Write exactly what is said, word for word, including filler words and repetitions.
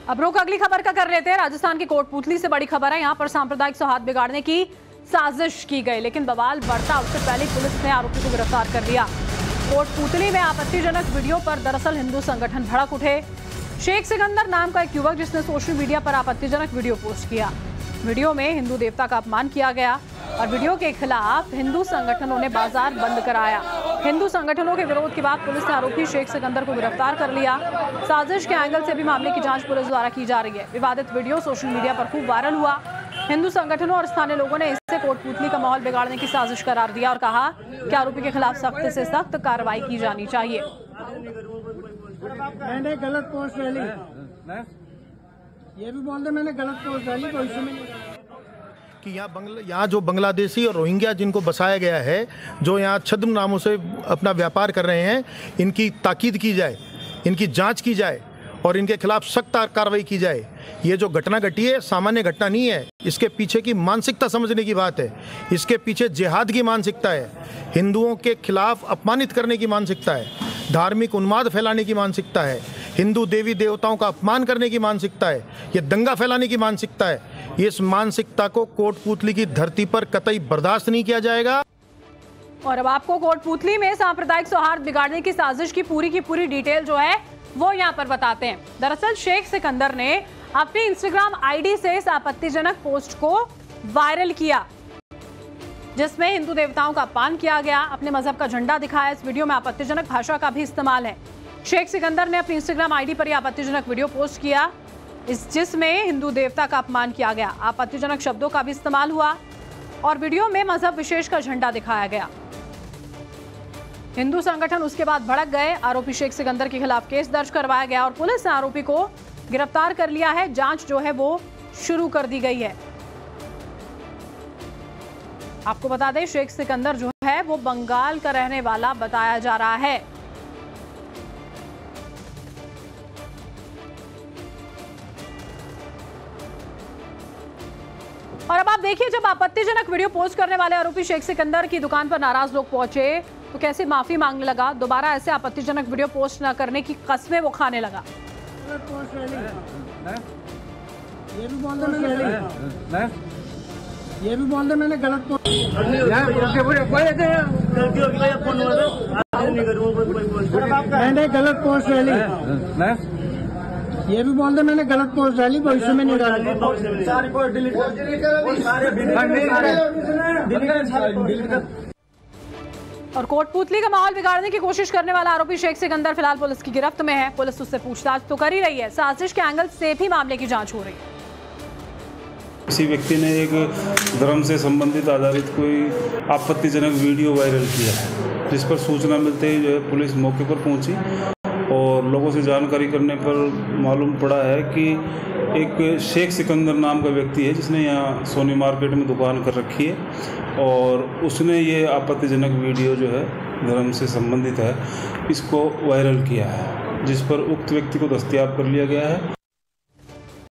अब रुक अगली खबर का कर लेते हैं। राजस्थान की कोटपूतली से बड़ी खबर है। यहाँ पर सांप्रदायिक सौहार्द बिगाड़ने की साजिश की गई, लेकिन बवाल बढ़ता उससे पहले पुलिस ने आरोपी को गिरफ्तार कर लिया। कोटपूतली में आपत्तिजनक वीडियो पर दरअसल हिंदू संगठन भड़क उठे। शेख सिकंदर नाम का एक युवक जिसने सोशल मीडिया पर आपत्तिजनक वीडियो पोस्ट किया। वीडियो में हिंदू देवता का अपमान किया गया और वीडियो के खिलाफ हिंदू संगठनों ने बाजार बंद कराया। हिंदू संगठनों के विरोध के बाद पुलिस ने आरोपी शेख सिकंदर को गिरफ्तार कर लिया। साजिश के एंगल से भी मामले की जांच पुलिस द्वारा की जा रही है। विवादित वीडियो सोशल मीडिया पर खूब वायरल हुआ। हिंदू संगठनों और स्थानीय लोगों ने इससे कोटपूतली का माहौल बिगाड़ने की साजिश करार दिया और कहा कि आरोपी के खिलाफ सख्त से सख्त कार्रवाई की जानी चाहिए। मैंने गलत पोस्ट डाली, ये भी बोल दे मैंने गलत पोस्ट डाली भविष्य में कि यहाँ बंगला यहाँ जो बांग्लादेशी और रोहिंग्या जिनको बसाया गया है, जो यहाँ छद्म नामों से अपना व्यापार कर रहे हैं, इनकी ताकीद की जाए, इनकी जांच की जाए और इनके खिलाफ सख्त कार्रवाई की जाए। ये जो घटना घटी है सामान्य घटना नहीं है, इसके पीछे की मानसिकता समझने की बात है। इसके पीछे जिहाद की मानसिकता है, हिंदुओं के खिलाफ अपमानित करने की मानसिकता है, धार्मिक उन्माद फैलाने की मानसिकता है, हिंदू देवी देवताओं का अपमान करने की मानसिकता है, ये दंगा फैलाने की मानसिकता है। इस मानसिकता को कोटपूतली की धरती पर कतई बर्दाश्त नहीं किया जाएगा। और अब आपको कोटपूतली में सांप्रदायिक सौहार्द बिगाड़ने की साजिश की पूरी की पूरी डिटेल जो है वो यहाँ पर बताते हैं। दरअसल शेख सिकंदर ने अपनी इंस्टाग्राम आईडी से इस आपत्तिजनक पोस्ट को वायरल किया जिसमें हिंदू देवताओं का अपमान किया गया, अपने मजहब का झंडा दिखाया। इस वीडियो में आपत्तिजनक भाषा का भी इस्तेमाल है। शेख सिकंदर ने अपनी इंस्टाग्राम आईडी पर यह आपत्तिजनक वीडियो पोस्ट किया इस जिसमें हिंदू देवता का अपमान किया गया, आपत्तिजनक शब्दों का भी इस्तेमाल हुआ और वीडियो में मजहब विशेष का झंडा दिखाया गया। हिंदू संगठन उसके बाद भड़क गए। आरोपी शेख सिकंदर के खिलाफ केस दर्ज करवाया गया और पुलिस ने आरोपी को गिरफ्तार कर लिया है। जांच जो है वो शुरू कर दी गई है। आपको बता दें शेख सिकंदर जो है वो बंगाल का रहने वाला बताया जा रहा है। और अब आप देखिए, जब आपत्तिजनक वीडियो पोस्ट करने वाले आरोपी शेख सिकंदर की दुकान पर नाराज लोग पहुंचे तो कैसे माफी मांगने लगा। दोबारा ऐसे आपत्तिजनक वीडियो पोस्ट न करने की कस्में वो खाने लगा। ये भी बोल दे मैंने ये भी बोल दे मैंने गलत पोस्ट मैंने गलत पोस्ट डाली, ये भी बोल दे मैंने गलत पोस्ट डाली भविष्य में नहीं डाली। और कोटपूतली का माहौल बिगाड़ने की कोशिश करने वाला आरोपी शेख सिकंदर फिलहाल पुलिस की गिरफ्त में है। पुलिस उससे पूछताछ तो कर ही रही है, साजिश के एंगल से भी मामले की जांच हो रही है। किसी व्यक्ति ने एक धर्म से संबंधित आधारित कोई आपत्तिजनक वीडियो वायरल किया, जिस पर सूचना मिलते ही जो है पुलिस मौके पर पहुंची और लोगों से जानकारी करने पर मालूम पड़ा है कि एक शेख सिकंदर नाम का व्यक्ति है जिसने यहाँ सोनी मार्केट में दुकान कर रखी है और उसने ये आपत्तिजनक वीडियो जो है धर्म से संबंधित है इसको वायरल किया है, जिस पर उक्त व्यक्ति को दस्तयाब कर लिया गया है।